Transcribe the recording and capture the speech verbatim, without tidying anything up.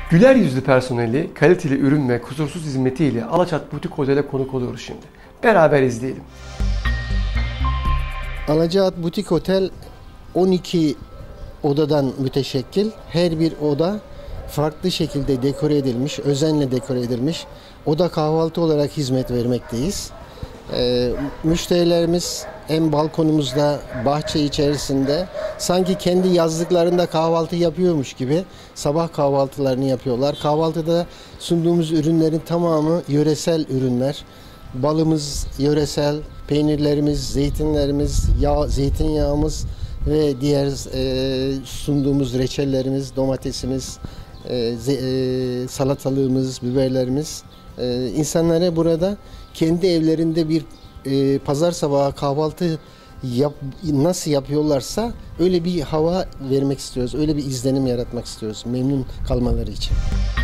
Güler yüzlü personeli, kaliteli ürün ve kusursuz hizmetiyle Alaçat Butik Otel'e konuk oluyoruz şimdi. Beraber izleyelim. Alaçat Butik Otel on iki odadan müteşekkil. Her bir oda farklı şekilde dekore edilmiş, özenle dekore edilmiş. Oda kahvaltı olarak hizmet vermekteyiz. Ee, müşterilerimiz hem balkonumuzda, bahçe içerisinde sanki kendi yazlıklarında kahvaltı yapıyormuş gibi sabah kahvaltılarını yapıyorlar. Kahvaltıda sunduğumuz ürünlerin tamamı yöresel ürünler. Balımız yöresel, peynirlerimiz, zeytinlerimiz, yağ, zeytinyağımız ve diğer e, sunduğumuz reçellerimiz, domatesimiz, e, ze, e, salatalığımız, biberlerimiz. E, insanlara burada kendi evlerinde bir e, pazar sabahı kahvaltı yap, nasıl yapıyorlarsa öyle bir hava vermek istiyoruz, öyle bir izlenim yaratmak istiyoruz memnun kalmaları için.